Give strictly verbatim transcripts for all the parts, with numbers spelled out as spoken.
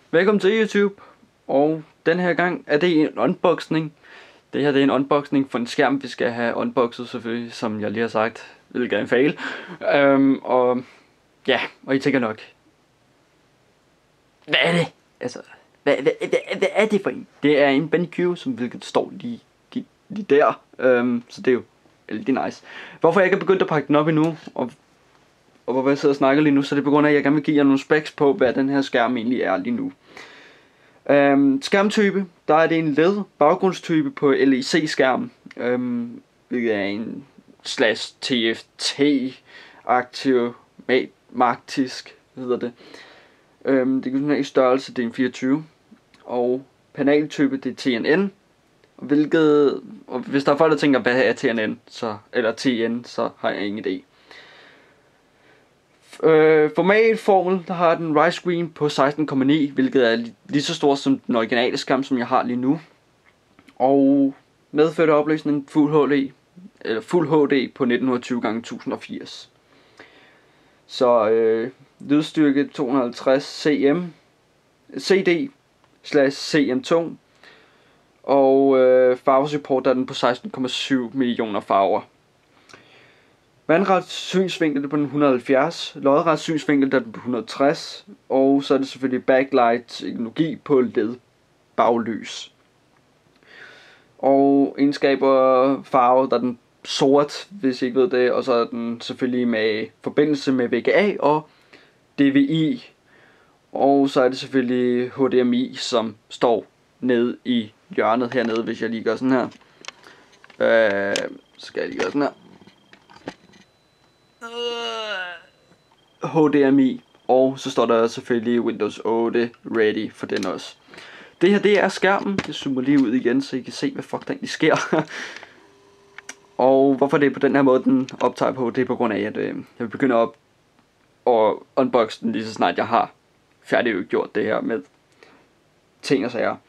Velkommen til YouTube. Og den her gang er det en unboxing. Det her det er en unboxing for en skærm, vi skal have unboxet selvfølgelig, som jeg lige har sagt, hvilket er en fail. Øhm, og ja, og I tænker nok, hvad er det? Altså, hvad, hvad, hvad, hvad er det for en? Det er en BenQ, som hvilket står lige, lige, lige der. Øhm, så det er jo rigtig nice. Hvorfor jeg ikke er begyndt at pakke den op endnu, og Og hvorfor jeg sidder og snakker lige nu, så det er på grund af, at jeg gerne vil give jer nogle specs på, hvad den her skærm egentlig er lige nu. Øhm, skærmtype, der er det en L E D baggrundstype på L E C skærm, øhm, hvilket er en slash T F T aktiv magtisk hedder det. Øhm, det kan i størrelse, det er en fireogtyve, og paneltype det er T N N, hvilket, og hvis der er folk der tænker, hvad er T N N, så, eller T N, så har jeg ingen idé. Øh, formatformel, der har den widescreen på seksten komma ni, hvilket er lige så stort som den originale skærm, som jeg har lige nu. Og medførte opløsning Fuld H D, eller Fuld H D på nitten tyve gange tusind og firs. Så øh, lydstyrke to hundrede og halvtreds cm, C D slash C M to, og øh, farvesupport der er den på seksten komma syv millioner farver. Vandret synsvinkel er på den et hundrede og halvfjerds, lodret synsvinkel der er den på et hundrede og tres, og så er det selvfølgelig backlight teknologi på L E D baglys. Og egenskaber farve der er den sort, hvis I ikke ved det, og så er den selvfølgelig med forbindelse med V G A og D V I, og så er det selvfølgelig H D M I, som står nede i hjørnet hernede, hvis jeg lige gør sådan her. Øh, så skal jeg lige gøre sådan her. H D M I, og så står der selvfølgelig Windows otte ready for den også. Det her det er skærmen. Jeg zoomer lige ud igen, så I kan se hvad fuck der egentlig sker. Og hvorfor det er på den her måde den optager på, det er på grund af at øh, jeg vil begynde at, at unboxe den lige så snart jeg har færdiggjort det her med ting og sager.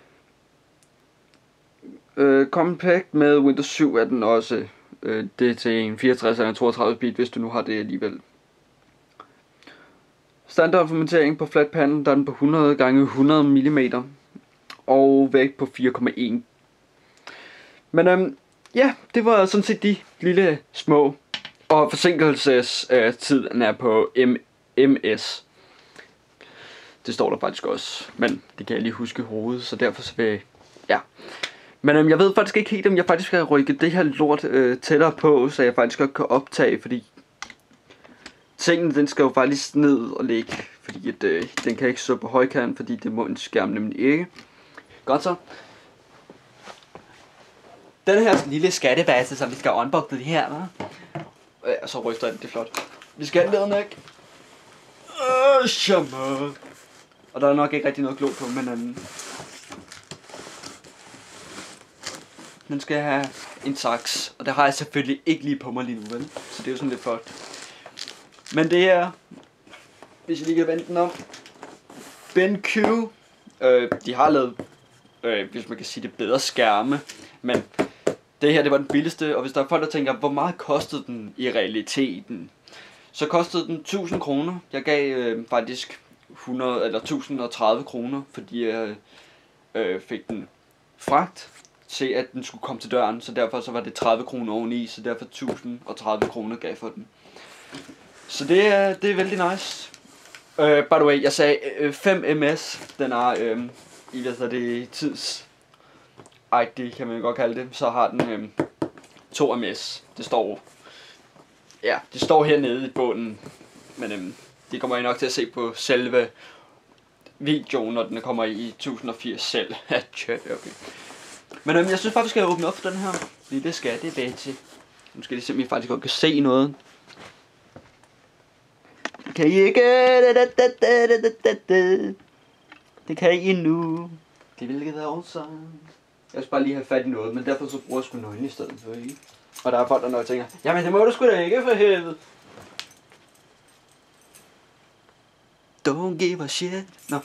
øh, Compact med Windows syv er den også. øh, Det er til en fireogtres eller toogtredive bit, hvis du nu har det alligevel. Standardformatering på flatpanden, der er den på hundrede gange hundrede millimeter, og vægt på fire komma en. Men øhm, ja, det var sådan set de lille små, og forsinkelsestiden er på M M S. Det står der faktisk også, men det kan jeg lige huske i hovedet, så derfor så vil jeg, ja. Men øhm, jeg ved faktisk ikke helt, om jeg faktisk skal rykke det her lort øh, tættere på, så jeg faktisk godt kan optage, fordi tingene, den skal jo faktisk ned og ligge, fordi at, øh, den kan ikke stå på højkant, fordi det må en skærm nemlig ikke. Godt så. Den her lille skattebase, som vi skal unboxe det her, hva'? Ja, så ryster den, det er flot. Vi skal ned nok. Øh, shaman. Og der er nok ikke rigtig noget glo på, men øhm, den skal have en saks, og det har jeg selvfølgelig ikke lige på mig lige nu, vel? Så det er jo sådan lidt flot. Men det er, hvis jeg lige kan vende den om, BenQ, øh, de har lavet, øh, hvis man kan sige det, bedre skærme, men det her det var den billigste, og hvis der er folk der tænker, hvor meget kostede den i realiteten, så kostede den tusind kroner. Jeg gav øh, faktisk hundrede eller tusind og tredive kroner, fordi jeg øh, fik den fragt til at den skulle komme til døren, så derfor så var det tredive kroner oveni, så derfor tusind og tredive kroner gav for den. Så det er, det er vældig nice. Uh, by the way, jeg sagde uh, fem M S. Den er uh, i hvad hedder det tids I D kan man godt kalde det. Så har den uh, to M S. Det står ja, det står hernede i bunden. Men uh, det kommer I nok til at se på selve videoen, når den kommer i tusind og firs selv. Okay. Men uh, jeg synes faktisk, at jeg åbne op for den her lille skattebase. Nu skal I se, om I faktisk godt kan se noget. Kan I ikke? Det kan I nu. Det vil ikke være også. Jeg skal bare lige have fat i noget, men derfor så bruger jeg sgu nøgne i stedet for, ikke? Og der er folk der nok tænker, jamen det må du sgu da ikke for helvede. Don't give a shit. Nå.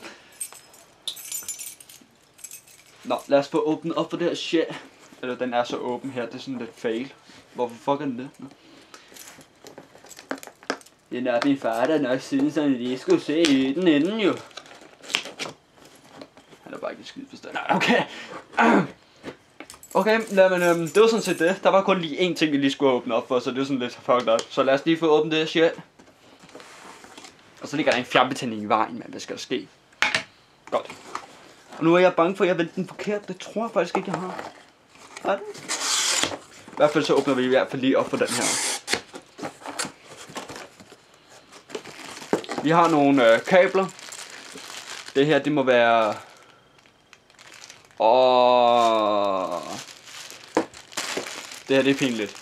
Nå, lad os få åbnet op for det her shit. Eller den er så åben her, det er sådan lidt fail. Hvorfor fuck er den det? Nå. Det er nok min far, der nok synes, at de skulle se i den enden jo. er bare ikke skide forstand. Nej, okay. Okay, men øhm, det var sådan set det. Der var kun lige én ting, vi lige skulle åbne op for, så det var sådan lidt fucked up. Så lad os lige få åbnet det her shit. Og så ligger der en fjernbetjening i vejen, men hvad skal der ske? Godt. Og nu er jeg bange for, at jeg vendte den forkert. Det tror jeg faktisk ikke, jeg har. Er det? I hvert fald så åbner vi i hvert fald lige op for den her. Vi har nogle øh, kabler. Det her, det må være... Åh... Det her, det er pinligt.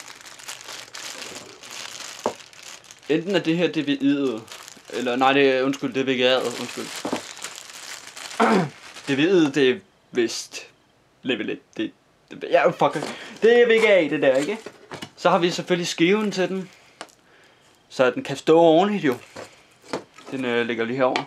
Enten er det her D V D'et, eller nej, det er, undskyld, det er V G A'et, undskyld. D V D'et, det er vist level et. Det, det, ja, fuck. Det er V G A, det der, ikke? Så har vi selvfølgelig skiven til den, så den kan stå ordentligt jo. Den øh, ligger lige herover.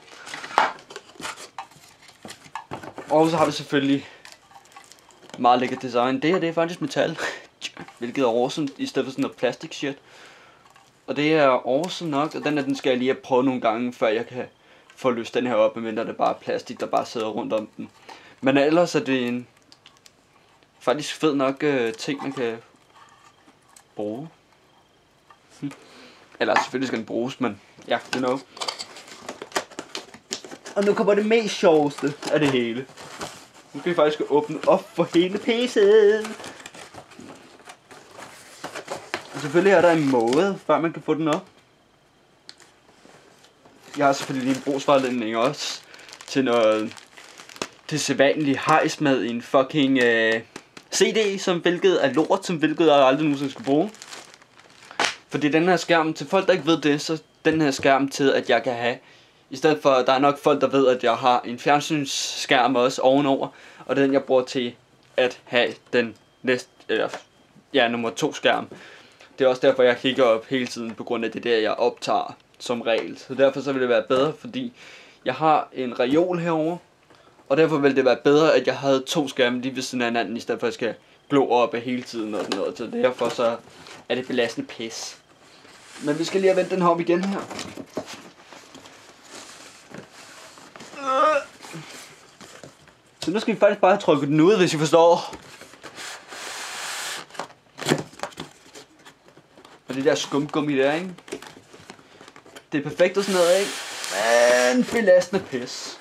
Og så har vi selvfølgelig meget lækkert design. Det her, det er faktisk metal, hvilket er awesome, i stedet for sådan noget plastik shit. Og det er awesome nok, og den her, den skal jeg lige have prøvet nogle gange, før jeg kan få løst den her op, medmindre det er bare plastik, der bare sidder rundt om den. Men ellers er det en faktisk fed nok øh, ting, man kan bruge. Hm. Eller selvfølgelig skal den bruges, men ja, you know. Og nu kommer det mest sjoveste af det hele. Nu skal vi faktisk åbne op for hele P C'en. Og selvfølgelig er der en måde, før man kan få den op. Jeg har selvfølgelig lige en brugsvejledning også til noget til sædvanlig hejs med en fucking øh, C D, som hvilket er lort, som hvilket jeg aldrig nogensinde skal bruge. Fordi den her skærm, til folk der ikke ved det, så den her skærm til at jeg kan have, i stedet for, der er nok folk der ved at jeg har en fjernsynsskærm også ovenover, og det er den jeg bruger til at have den næste, eller ja, nummer to skærm. Det er også derfor jeg kigger op hele tiden, på grund af det der jeg optager som regel. Så derfor så vil det være bedre, fordi jeg har en reol herover, og derfor vil det være bedre at jeg havde to skærme lige ved siden af hinanden, i stedet for at jeg skal glo op af hele tiden og sådan noget. Så derfor så er det belastende pis. Men vi skal lige have vendt den her op igen her. Så nu skal vi faktisk bare trykke den ud, hvis I forstår. Og det der skumgummi der, ikke? Det er perfekt og sådan noget, ikke? Men belastende pis.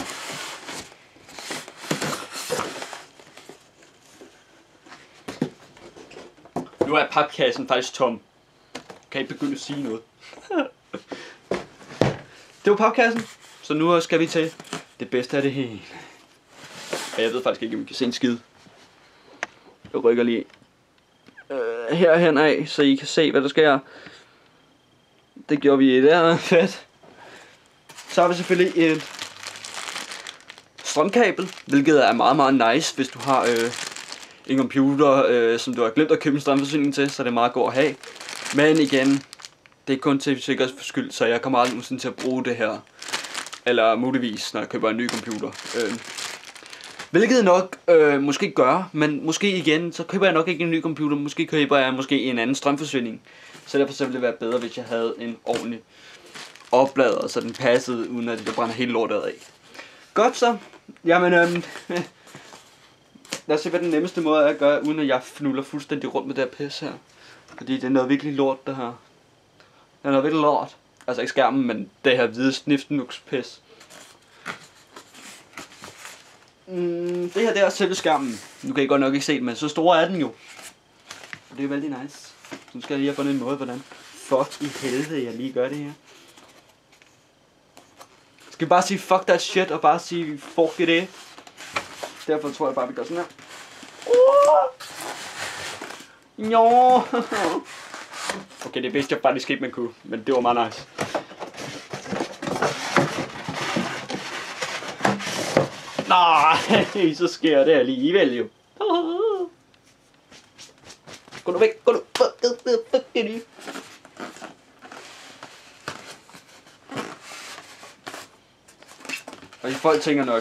Nu er papkassen faktisk tom. Kan I begynde at sige noget? Det var papkassen. Så nu skal vi til det bedste af det hele. Og jeg ved faktisk ikke, om I kan se en skid. Jeg rykker lige øh, herhen af, så I kan se, hvad der sker. Det gjorde vi i der. Fedt. Så har vi selvfølgelig et strømkabel, hvilket er meget, meget nice, hvis du har øh, en computer, øh, som du har glemt at købe en strømforsyning til, så det er meget godt at have. Men igen, det er kun til sikkerheds skyld, så jeg kommer aldrig nogensinde til at bruge det her. Eller muligvis, når jeg køber en ny computer. Øh. Hvilket nok øh, måske gør, men måske igen, så køber jeg nok ikke en ny computer. Måske køber jeg måske en anden strømforsyning. Så derfor så ville det være bedre, hvis jeg havde en ordentlig oplader, så den passede, uden at det brænder hele lortet af. Godt så. Jamen, øhm, lad os se, hvad den nemmeste måde er at gøre, uden at jeg fnuller fuldstændig rundt med det her pis her. Fordi det er noget virkelig lort, det her. Det er noget virkelig lort. Altså ikke skærmen, men det her hvide sniftenuks pis. Mm, det her det er selve skærmen. Nu kan I godt nok ikke se det, men så stor er den jo. Og det er vældig nice. Så nu skal jeg lige have fundet en måde, hvordan fuck i helvede jeg lige gør det her. Skal vi bare sige fuck that shit og bare sige fuck it. Derfor tror jeg bare vi gør sådan her. Uh! Jo. Okay, det vidste jeg faktisk ikke man kunne, men det var meget nice. Nej, så sker det alligevel jo. Gå nu væk, gå nu. Og folk tænker nok,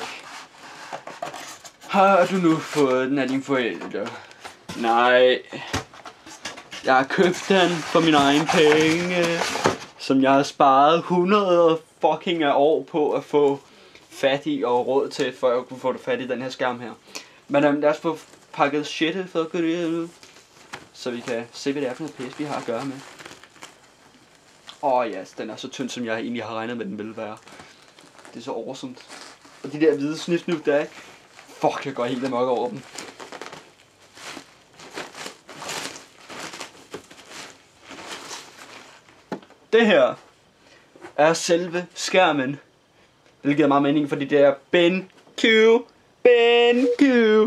har du nu fået den af dine forældre? Nej, jeg har købt den for mine egne penge, som jeg har sparet hundrede fucking år på at få fat i og råd til, for at kunne få det fat i den her skærm her. Men øhm, lad os få pakket shitet for at gøre det ud, så vi kan se, hvad det er for noget pæs, vi har at gøre med. Åh oh, ja, yes, den er så tynd, som jeg egentlig har regnet med, den ville være. Det er så awesome. Og de der hvide snif-snif der, ikke? Fuck, jeg går helt amok over dem. Det her er selve skærmen, hvilket er meget mening, fordi det er BenQ, BenQ,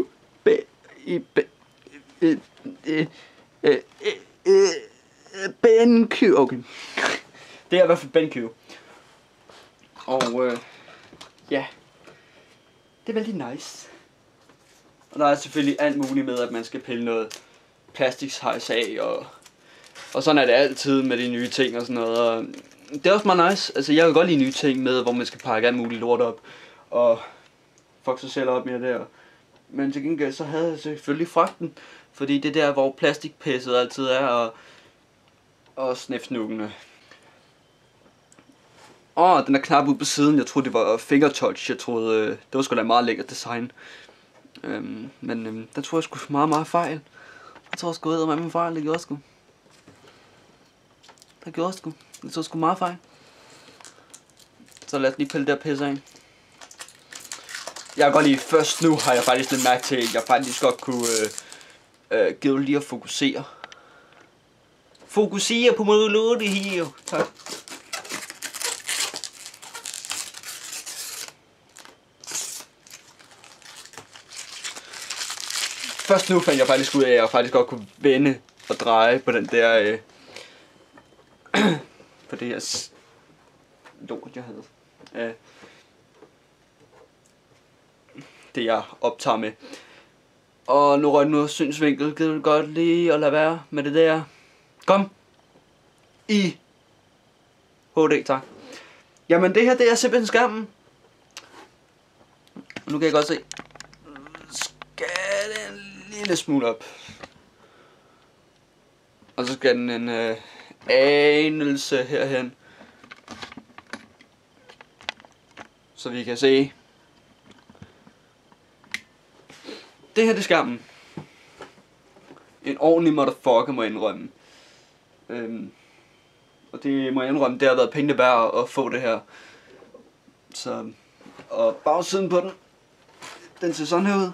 BenQ, okay. Det er i hvert fald BenQ. Og øh, ja, det er vældig nice. Og der er selvfølgelig alt muligt med, at man skal pille noget plastikshejs af, og, og sådan er det altid med de nye ting og sådan noget. Og det er også meget nice. Altså, jeg kan godt lide nye ting med, hvor man skal pakke alt muligt lort op og fuck sig selv op med der. Men til gengæld så havde jeg selvfølgelig fragten, fordi det er der, hvor plastikpæsset altid er, og, og snefsnukkene. Åh, oh, den er knap ude på siden. Jeg troede det var fingertouch. Jeg troede øh, det var sgu da meget lækkert design. Øhm, men øhm, der tror jeg sgu meget meget fejl. Jeg tror sgu æder med min fejl. Det gjorde sgu. Det gjorde sgu. Det tror sgu meget fejl. Så lad os lige pille der pisse af. Jeg kan godt lide, først nu har jeg faktisk lidt mærke til, at jeg faktisk godt kunne øh, øh, give lige at fokusere. Fokusere på monologet her. Tak. Først nu fandt jeg faktisk ud af, at jeg faktisk godt kunne vende og dreje på den der øh, på det her lort, jeg havde. Øh, det jeg optager med. Og nu røg nu synsvinkel. Gider du godt lige at lade være med det der? Kom! I H D, tak. Jamen det her, det er simpelthen skærmen. Nu kan jeg godt se. Skal den en lille smule op. Og så skal den en øh, anelse herhen. Så vi kan se. Det her det er skærmen. En ordentlig motherfucker, må jeg indrømme. Øhm, og det må jeg indrømme, det har været pengene værd at få det her. Så, og bagsiden på den, den ser sådan her ud.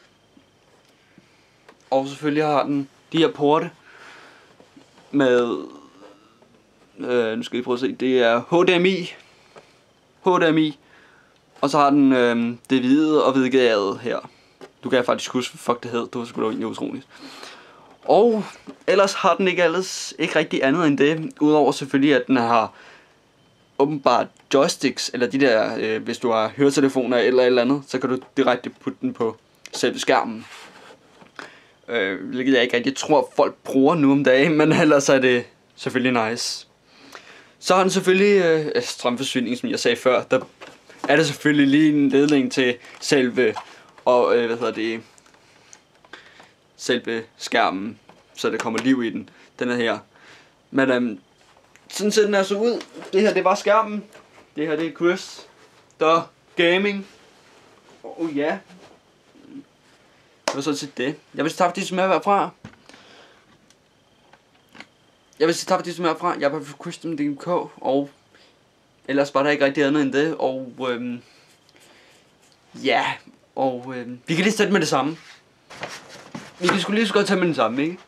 Og selvfølgelig har den de her porte med, øh, nu skal I prøve at se, det er H D M I, H D M I, og så har den øh, det hvide og hvidgærede her. Du kan jeg faktisk huske, hvad fuck det hed, det var sgu da egentlig utroligt. Og ellers har den ikke ellers ikke rigtig andet end det, udover selvfølgelig at den har åbenbart joysticks, eller de der, øh, hvis du har høretelefoner eller et eller andet, så kan du direkte putte den på selve skærmen. Øh, hvilket jeg ikke rigtig tror folk bruger nu om dagen, men ellers er det selvfølgelig nice. Så har den selvfølgelig øh, strømforsyning, som jeg sagde før. Der er det selvfølgelig lige en ledning til selve og øh, hvad hedder det selve skærmen, så der kommer liv i den. Den er her. Men øhm, sådan ser den altså ud. Det her det var skærmen. Det her det er Chris der Gaming. Oh ja. Det var så til det. Jeg vil tage disse med herfra. Jeg vil tage disse med herfra. Jeg er på Christian punktum d k, og ellers var der ikke rigtig andet end det. Og øhm, ja, og øhm, vi kan lige starte med det samme. Vi kan sgu lige så godt tage med den samme, ikke?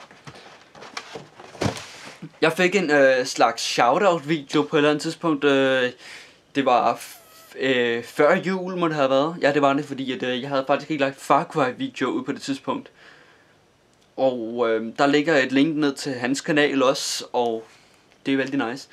Jeg fik en øh, slags shoutout video på et eller andet tidspunkt. Øh, det var øh, før jul må det have været. Ja, det var det, fordi at, øh, jeg havde faktisk ikke lagt Far Cry video ud på det tidspunkt. Og øh, der ligger et link ned til hans kanal også, og det er vældig nice.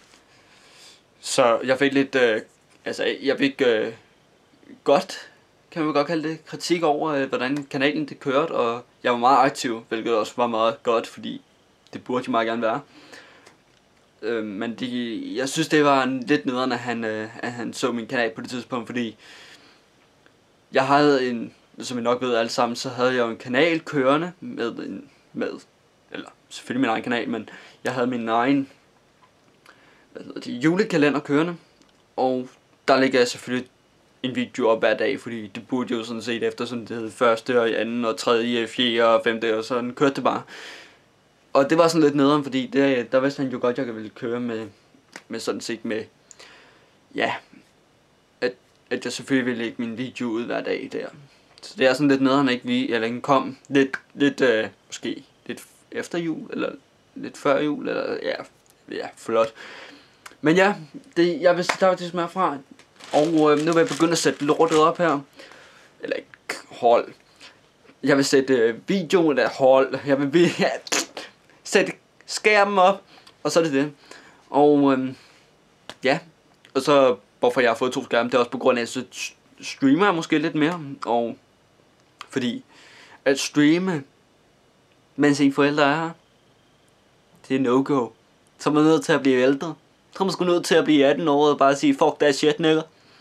Så jeg fik lidt, øh, altså jeg fik øh, godt, kan man godt kalde det, kritik over, øh, hvordan kanalen det kørte, og jeg var meget aktiv, hvilket også var meget godt, fordi det burde jo meget gerne være. Øh, men de, jeg synes det var en lidt nederen, at han, øh, at han så min kanal på det tidspunkt, fordi jeg havde en, som I nok ved alle sammen, så havde jeg jo en kanal kørende med en, med, eller selvfølgelig min egen kanal, men jeg havde min egen, hvad hedder det, julekalender kørende, og der ligger jeg selvfølgelig en video op hver dag, fordi det burde jo sådan set efter sådan det hed første og anden og tredje, fjerde og femte, og sådan kørte det bare. Og det var sådan lidt nederen, fordi det, der vidste han jo godt, at jeg ville køre med, med sådan set med, ja, at, at jeg selvfølgelig ville lægge min video ud hver dag der. Så det er sådan lidt nederen, ikke vi, eller ikke kom lidt, lidt øh, måske lidt efter jul, eller lidt før jul, eller ja, ja, flot. Men ja, det, jeg vil starte til smør fra, og øh, nu vil jeg begynde at sætte lortet op her. Eller ikke hold. Jeg vil sætte øh, videoen af hold. Jeg vil ja, sætte skærmen op, og så er det det. Og øh, ja, og så hvorfor jeg har fået to skærme, det er også på grund af, at så streamer jeg måske lidt mere. Og fordi at streame, mens en forældre er her, det er no-go. Så er man nødt til at blive ældre. Så er man sgu nødt til at blive atten år og bare sige, fuck that shit, nigga.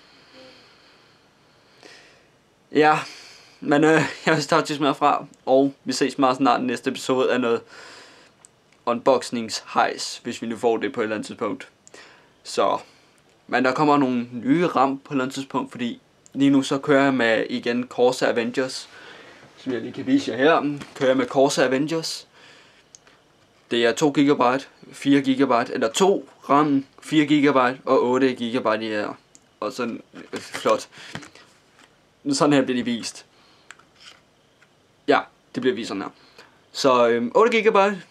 Ja, men øh, jeg vil starte til fra, og vi ses meget snart i næste episode af noget unboxningshejs, hvis vi nu får det på et eller andet tidspunkt. Så, men der kommer nogle nye ram på et eller andet tidspunkt, fordi lige nu så kører jeg med igen Corsair Avengers, som jeg lige kan vise jer her. Kører jeg med Corsair Avengers. Det er to gigabyte, fire gigabyte, eller to RAM, fire gigabyte og otte gigabyte i her. Og sådan, øh, flot. Sådan her bliver de vist. Ja, det bliver vist sådan her. Så øhm, otte gigabyte,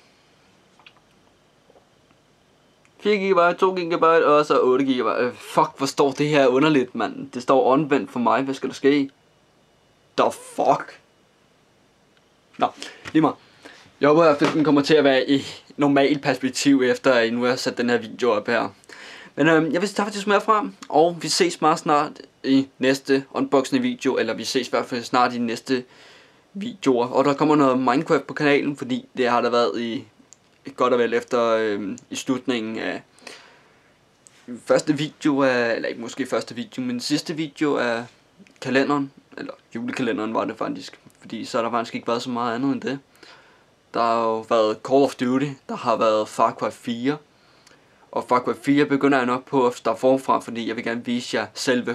fire gigabyte, to gigabyte og så otte gigabyte. Øh, fuck, hvor står det her underligt, mand. Det står omvendt for mig. Hvad skal der ske? The fuck? Nå, lige meget. Jeg håber at den kommer til at være i normalt perspektiv, efter at I nu har sat den her video op her. Men øhm, jeg vil starte til smør frem, og vi ses meget snart i næste unboxing video, eller vi ses i hvert fald snart i næste videoer. Og der kommer noget Minecraft på kanalen, fordi det har der været i godt og vel efter øhm, i slutningen af første video af, eller ikke måske første video, men sidste video af kalenderen, eller julekalenderen var det faktisk, fordi så har der faktisk ikke været så meget andet end det. Der har jo været Call of Duty, der har været Far Cry fire. Og Far Cry fire begynder jeg nok på at starte forfra, fordi jeg vil gerne vise jer selve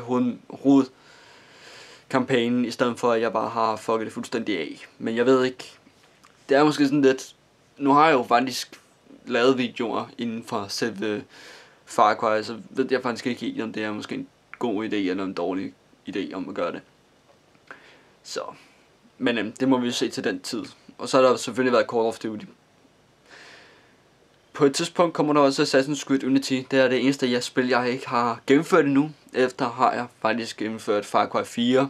hovedkampagnen, i stedet for at jeg bare har fucket det fuldstændig af. Men jeg ved ikke, det er måske sådan lidt, nu har jeg jo faktisk lavet videoer inden for selve Far Cry, så ved jeg faktisk ikke helt, om det er måske en god idé eller en dårlig idé om at gøre det. Så, men øhm, det må vi jo se til den tid. Og så har der selvfølgelig været Call of Duty. På et tidspunkt kommer der også Assassin's Creed Unity. Det er det eneste jeg spil, jeg ikke har gennemført endnu. Efter har jeg faktisk gennemført Far Cry fire.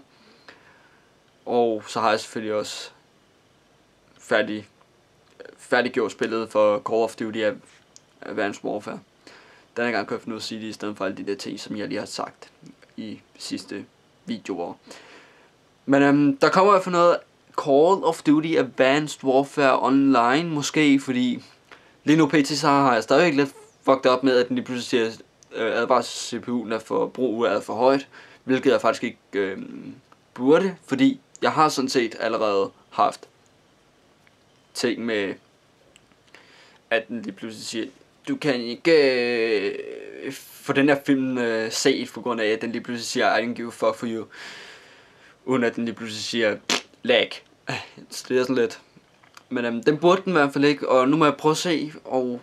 Og så har jeg selvfølgelig også færdig, færdiggjort spillet for Call of Duty Advanced Warfare. Denne gang kan jeg finde ud af at sige det, i stedet for alle de der ting, som jeg lige har sagt i sidste videoer. Men øhm, der kommer i hvert fald noget Call of Duty Advanced Warfare Online, måske, fordi lige nu pt. Så har jeg stadig lidt fucked up med, at den lige pludselig siger, øh, advarsel C P U'en er for brug er for højt, hvilket jeg faktisk ikke øh, burde, fordi jeg har sådan set allerede haft ting med, at den lige pludselig siger, du kan ikke øh, få den her film øh, set, på grund af, at den lige pludselig siger, I don't give a fuck for you, uden at den lige pludselig siger, lag. Så det er sådan lidt. Men øhm, den burde den i hvert fald ikke, og nu må jeg prøve at se og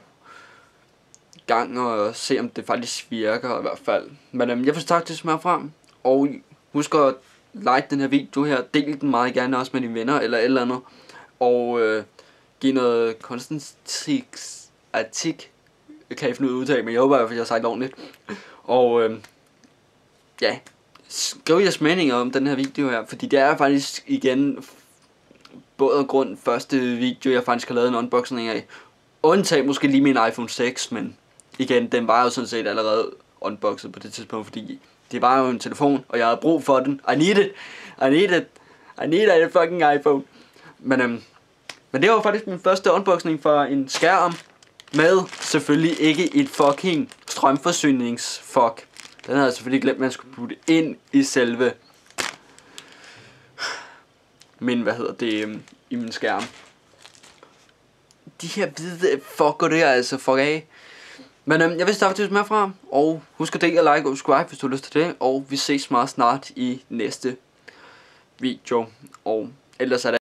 gang og se om det faktisk virker i hvert fald. Men øhm, jeg får starte til smør frem, og husk at like den her video her, del den meget gerne også med dine venner eller et eller andet, og øh, give noget konstantiks artik. Jeg kan ikke finde ud af udtale, men jeg håber i hvert fald, jeg har sagt ordentligt. Og øh, ja, skriv jeres meninger om den her video her, fordi det er faktisk igen både af grund første video, jeg faktisk har lavet en unboxing af. Undtag måske lige min iPhone seks, men igen, den var jo sådan set allerede unboxet på det tidspunkt, fordi det var jo en telefon, og jeg havde brug for den. I need it, I need it, I need a fucking iPhone. Men, øhm, men det var faktisk min første unboxing for en skærm, med selvfølgelig ikke et fucking strømforsynings-fuck. Den havde jeg selvfølgelig glemt, at man skulle putte ind i selve min, hvad hedder det, øhm, i min skærm. De her hvide fucker det er altså fuck af. Men øhm, jeg vil starte til med fra, og husk at dele, like og subscribe, hvis du har lyst til det. Og vi ses meget snart i næste video. Og ellers er der